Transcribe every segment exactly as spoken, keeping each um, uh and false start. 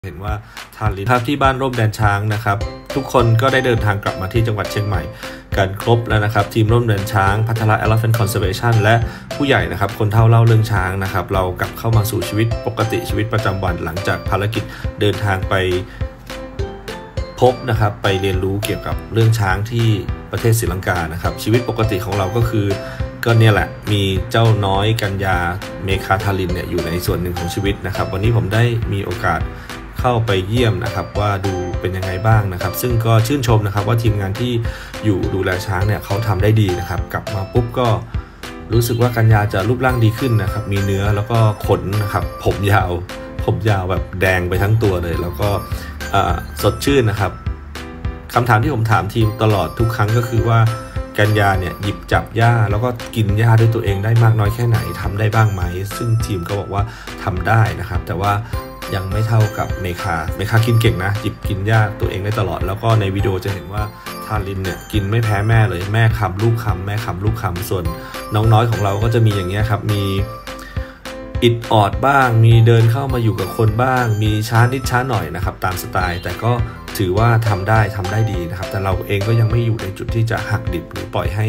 เห็นว่าทานลิ้นครับที่บ้านร่มแดนช้างนะครับทุกคนก็ได้เดินทางกลับมาที่จังหวัดเชียงใหม่กันครบแล้วนะครับทีมร่มแดนช้างพัทละ Elephant Conservation และผู้ใหญ่นะครับคนเฒ่าเล่าเรื่องช้างนะครับเรากลับเข้ามาสู่ชีวิตปกติชีวิตประจำวันหลังจากภารกิจเดินทางไปพบนะครับไปเรียนรู้เกี่ยวกับเรื่องช้างที่ประเทศศรีลังกานะครับชีวิตปกติของเราก็คือก็เนี่ยแหละมีเจ้าน้อยกัญญาเมคาทารินเนี่ยอยู่ในส่วนหนึ่งของชีวิตนะครับวันนี้ผมได้มีโอกาสเข้าไปเยี่ยมนะครับว่าดูเป็นยังไงบ้างนะครับซึ่งก็ชื่นชมนะครับว่าทีมงานที่อยู่ดูแลช้างเนี่ยเขาทำได้ดีนะครับกลับมาปุ๊บก็รู้สึกว่ากัญญาจะรูปร่างดีขึ้นนะครับมีเนื้อแล้วก็ขนนะครับผมยาวผมยาวแบบแดงไปทั้งตัวเลยแล้วก็สดชื่นนะครับคำถามที่ผมถามทีมตลอดทุกครั้งก็คือว่ากัญญาเนี่ยหยิบจับหญ้าแล้วก็กินหญ้าด้วยตัวเองได้มากน้อยแค่ไหนทำได้บ้างไหมซึ่งทีมก็บอกว่าทำได้นะครับแต่ว่ายังไม่เท่ากับเมคาเมคากินเก่งนะหยิบกินหญ้าตัวเองได้ตลอดแล้วก็ในวิดีโอจะเห็นว่าทารินเนี่ยกินไม่แพ้แม่เลยแม่คำลูกคำแม่คำลูกคำส่วนน้องน้อยของเราก็จะมีอย่างเงี้ยครับมีอิดออดบ้างมีเดินเข้ามาอยู่กับคนบ้างมีช้านิดช้าหน่อยนะครับตามสไตล์แต่ก็ถือว่าทำได้ทำได้ดีนะครับแต่เราเองก็ยังไม่อยู่ในจุดที่จะหักดิบหรือปล่อยให้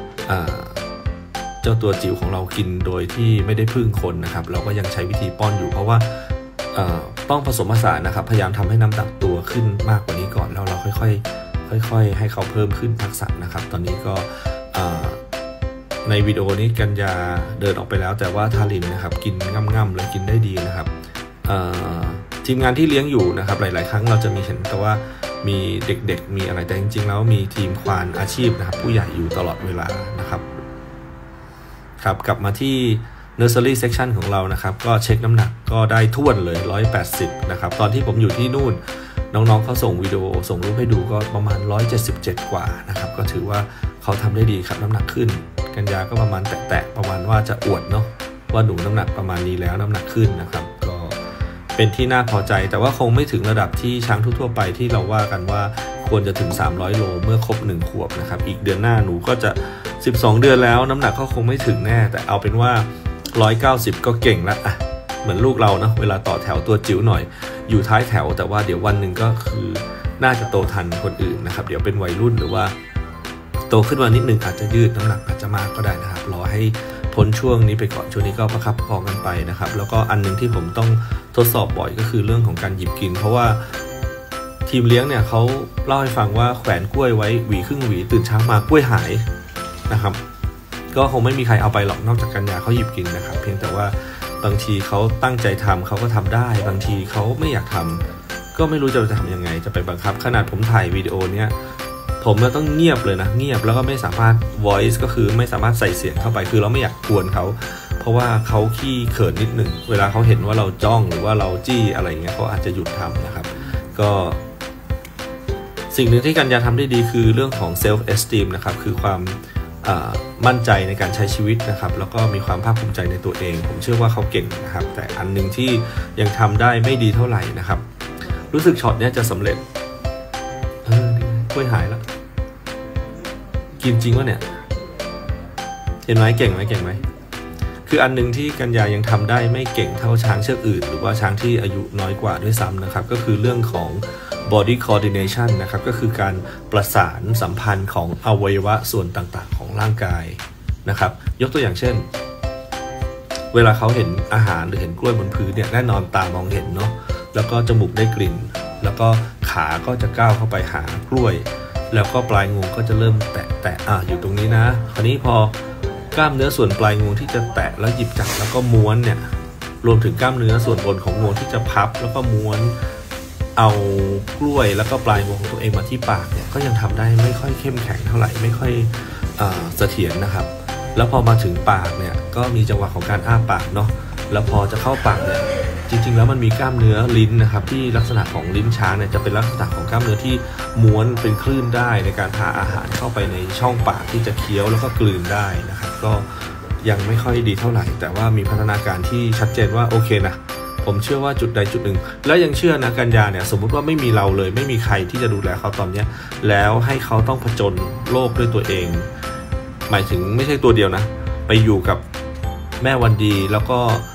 เจ้าตัวจิ๋วของเรากินโดยที่ไม่ได้พึ่งคนนะครับเราก็ยังใช้วิธีป้อนอยู่เพราะว่าต้องผสมผสานนะครับพยายามทำให้น้ำหนักตัวขึ้นมากกว่านี้ก่อนแล้วเราค่อยๆค่อยๆให้เขาเพิ่มขึ้นทักษะนะครับตอนนี้ก็ในวิดีโอนี้กัญญาเดินออกไปแล้วแต่ว่าทารินนะครับกินง่ำๆเลยกินได้ดีนะครับทีมงานที่เลี้ยงอยู่นะครับหลายๆครั้งเราจะมีเห็นแต่ว่ามีเด็กๆมีอะไรแต่จริงๆแล้วมีทีมควานอาชีพนะครับผู้ใหญ่อยู่ตลอดเวลานะครับครับกลับมาที่ Nursery Section ของเรานะครับก็เช็คน้ำหนักก็ได้ท่วนเลยหนึ่งร้อยแปดสิบนะครับตอนที่ผมอยู่ที่นู่นน้องๆเขาส่งวิดีโอส่งรูปให้ดูก็ประมาณหนึ่งร้อยเจ็ดสิบเจ็ดกว่านะครับก็ถือว่าเขาทำได้ดีครับน้ำหนักขึ้นกัญญาก็ประมาณแตะๆประมาณว่าจะอวดเนาะว่าหนูน้ำหนักประมาณนี้แล้วน้ำหนักขึ้นนะครับก็เป็นที่น่าพอใจแต่ว่าคงไม่ถึงระดับที่ช้างทั่วๆไปที่เราว่ากันว่าควรจะถึงสามร้อยโลเมื่อครบหนึ่งขวบนะครับอีกเดือนหน้าหนูก็จะสิบสองเดือนแล้วน้ำหนักก็คงไม่ถึงแน่แต่เอาเป็นว่าหนึ่งร้อยเก้าสิบก็เก่งแล้วอ่ะเหมือนลูกเรานะเวลาต่อแถวตัวจิ๋วหน่อยอยู่ท้ายแถวแต่ว่าเดี๋ยววันหนึ่งก็คือน่าจะโตทันคนอื่นนะครับเดี๋ยวเป็นวัยรุ่นหรือว่าโตขึ้นมานิดนึงอาจจะยืดน้ำหนักอาจจะมากก็ได้นะครับรอให้พ้นช่วงนี้ไปก่อนช่วงนี้ก็ประคับประคองกันไปนะครับแล้วก็อันนึงที่ผมต้องทดสอบบ่อยก็คือเรื่องของการหยิบกินเพราะว่าทีมเลี้ยงเนี่ยเขาเล่าให้ฟังว่าแขวนกล้วยไว้หวีครึ่งหวีตื่นเช้ามากล้วยหายนะครับก็คงไม่มีใครเอาไปหรอกนอกจากกัญญาเขาหยิบกินนะครับเพียงแต่ว่าบางทีเขาตั้งใจทำเขาก็ทำได้บางทีเขาไม่อยากทำก็ไม่รู้จะจะทำยังไงจะไปบังคับขนาดผมถ่ายวิดีโอเนี้ยผมก็ต้องเงียบเลยนะเงียบแล้วก็ไม่สามารถ voice ก็คือไม่สามารถใส่เสียงเข้าไปคือเราไม่อยากกวนเขาเพราะว่าเขาขี้เขินนิดหนึ่งเวลาเขาเห็นว่าเราจ้องหรือว่าเราจี้อะไรเงี้ยเขาอาจจะหยุดทำนะครับก็สิ่งหนึ่งที่กัญญาทำได้ดีคือเรื่องของ self esteem นะครับคือความมั่นใจในการใช้ชีวิตนะครับแล้วก็มีความภาคภูมิใจในตัวเองผมเชื่อว่าเขาเก่งนะครับแต่อันนึงที่ยังทำได้ไม่ดีเท่าไหร่นะครับรู้สึกช็อตนี้จะสำเร็จเออกล้วยหายแล้วกินจริงวะเนี่ยเห็นไหมเก่งไหมเก่งไหมคืออันนึงที่กัญญายังทำได้ไม่เก่งเท่าช้างเชือกอื่นหรือว่าช้างที่อายุน้อยกว่าด้วยซ้ำนะครับก็คือเรื่องของ body coordination นะครับก็คือการประสานสัมพันธ์ของอวัยวะส่วนต่างๆของร่างกายนะครับยกตัวอย่างเช่นเวลาเขาเห็นอาหารหรือเห็นกล้วยบนพื้นเนี่ยแน่นอนตามองเห็นเนาะแล้วก็จมูกได้กลิ่นแล้วก็ขาก็จะก้าวเข้าไปหากล้วยแล้วก็ปลายงวงก็จะเริ่มแตะแตะอ่ะอยู่ตรงนี้นะคราวนี้พอกล้ามเนื้อส่วนปลายงวงที่จะแตะแล้วหยิบจับแล้วก็ม้วนเนี่ยรวมถึงกล้ามเนื้อส่วนบนของงวงที่จะพับแล้วก็ม้วนเอากล้วยแล้วก็ปลายงวงของตัวเองมาที่ปากเนี่ยก็ยังทำได้ไม่ค่อยเข้มแข็งเท่าไหร่ไม่ค่อยเสถียรนะครับแล้วพอมาถึงปากเนี่ยก็มีจังหวะของการอ้าปากเนาะแล้วพอจะเข้าปากเนี่ยจริงๆแล้วมันมีกล้ามเนื้อลิ้นนะครับที่ลักษณะของลิ้นช้างเนี่ยจะเป็นลักษณะของกล้ามเนื้อที่ม้วนเป็นคลื่นได้ในการพาอาหารเข้าไปในช่องปากที่จะเคี้ยวแล้วก็กลืนได้นะครับก็ยังไม่ค่อยดีเท่าไหร่แต่ว่ามีพัฒนาการที่ชัดเจนว่าโอเคนะผมเชื่อว่าจุดใดจุดหนึ่งแล้วยังเชื่อนะกัญญาเนี่ยสมมุติว่าไม่มีเราเลยไม่มีใครที่จะดูแลเขาตอนนี้แล้วให้เขาต้องผจญโลกด้วยตัวเองหมายถึงไม่ใช่ตัวเดียวนะไปอยู่กับแม่วันดีแล้วก็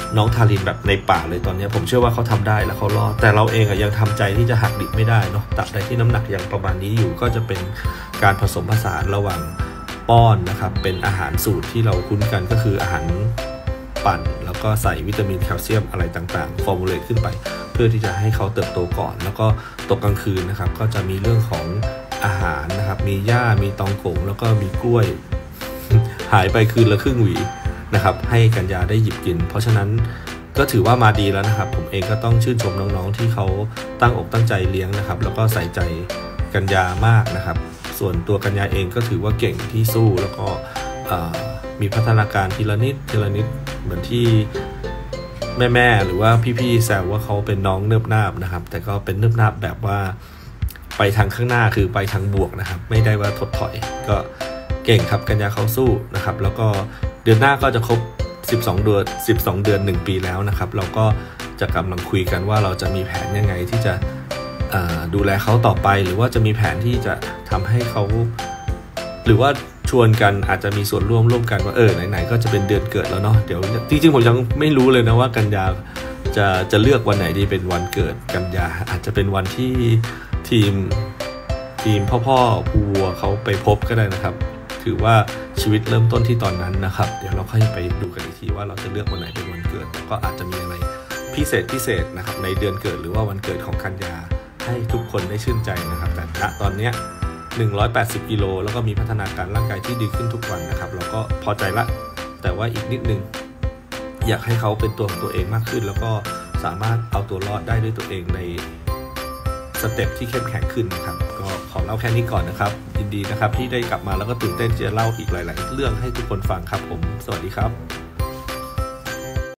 น้องทารินแบบในป่าเลยตอนนี้ผมเชื่อว่าเขาทำได้แล้วเขารอดแต่เราเองอะยังทำใจที่จะหักดิบไม่ได้เนาะตราบใดที่น้ำหนักยังประมาณนี้อยู่ก็จะเป็นการผสมผสานระหว่างป้อนนะครับเป็นอาหารสูตรที่เราคุ้นกันก็คืออาหารปั่นแล้วก็ใส่วิตามินแคลเซียมอะไรต่างๆฟอร์มูลเลตขึ้นไปเพื่อที่จะให้เขาเติบโตก่อนแล้วก็ตกกลางคืนนะครับก็จะมีเรื่องของอาหารนะครับมีหญ้ามีตองโกงแล้วก็มีกล้วย หายไปคืนละครึ่งหวีนะครับให้กัญญาได้หยิบกินเพราะฉะนั้นก็ถือว่ามาดีแล้วนะครับผมเองก็ต้องชื่นชมน้องๆที่เขาตั้งอกตั้งใจเลี้ยงนะครับแล้วก็ใส่ใจกัญญามากนะครับส่วนตัวกัญญาเองก็ถือว่าเก่งที่สู้แล้วก็มีพัฒนาการทีละนิดทีละนิดเหมือนที่แม่ๆหรือว่าพี่ๆแซวว่าเขาเป็นน้องเนิบนาบนะครับแต่ก็เป็นเนิบนาบแบบว่าไปทางข้างหน้าคือไปทางบวกนะครับไม่ได้ว่าถดถอยก็เก่งครับกัญญาเขาสู้นะครับแล้วก็เดือนหน้าก็จะครบสิบสองเดือนสิบสองเดือนหนึ่งปีแล้วนะครับเราก็จะกำลังคุยกันว่าเราจะมีแผนยังไงที่จะดูแลเขาต่อไปหรือว่าจะมีแผนที่จะทำให้เขาหรือว่าชวนกันอาจจะมีส่วนร่วมร่วมกันว่าเออไหนๆก็จะเป็นเดือนเกิดแล้วเนาะเดี๋ยวจริงๆผมยังไม่รู้เลยนะว่ากัญญาจะจะเลือกวันไหนดีเป็นวันเกิดกัญญาอาจจะเป็นวันที่ทีมทีมพ่อพ่อปูวัวเขาไปพบก็ได้นะครับถือว่าชีวิตเริ่มต้นที่ตอนนั้นนะครับเดี๋ยวเราค่อยไปดูกันอีกทีว่าเราจะเลือกวันไหนเป็นวันเกิดก็อาจจะมีอะไรพิเศษพิเศษนะครับในเดือนเกิดหรือว่าวันเกิดของกัญญาให้ทุกคนได้ชื่นใจนะครับแต่ณตอนนี้หนึ่งร้อยแปดสิบกิโลแล้วก็มีพัฒนาการร่างกายที่ดีขึ้นทุกวันนะครับเราก็พอใจละแต่ว่าอีกนิดนึงอยากให้เขาเป็นตัวของตัวเองมากขึ้นแล้วก็สามารถเอาตัวรอดได้ด้วยตัวเองในสเต็ปที่เข้มแข็งขึ้นนะครับก็ขอเล่าแค่นี้ก่อนนะครับยินดีนะครับที่ได้กลับมาแล้วก็ตื่นเต้นจะเล่าอีกหลายๆเรื่องให้ทุกคนฟังครับผมสวัสดีครับ